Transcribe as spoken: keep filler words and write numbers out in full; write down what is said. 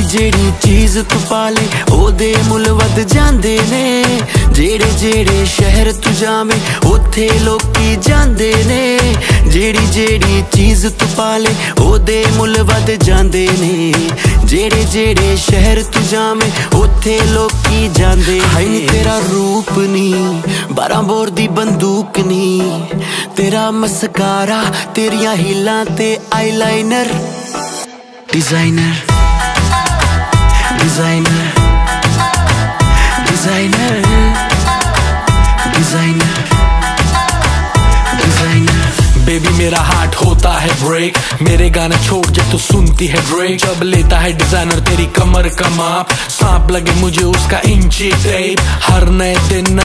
जेड़ी चीज तू पाले ओदे मुल वध जांदे ने। जेड़े जेड़े शहर तू जावे ओथे लोकी जांदे ने। जेड़ी जेड़ी चीज तू पाले ओदे मुल वध जांदे ने। जेड़े जेड़े शहर तू जावे ओथे लोकी जांदे। हाय नी तेरा रूप नी बारह बोर दी बंदूक नी। तेरा मस्कारा तेरिया हीलां ते eyeliner. Designer designer designer designer designer. Baby मेरा हार्ट होता है ब्रेक, मेरे गाने छोड़ जब तू सुनती है ड्रेक। जब लेता है डिजाइनर तेरी कमर का माप, सांप लगे मुझे उसका इंची टेप। हर नए दिन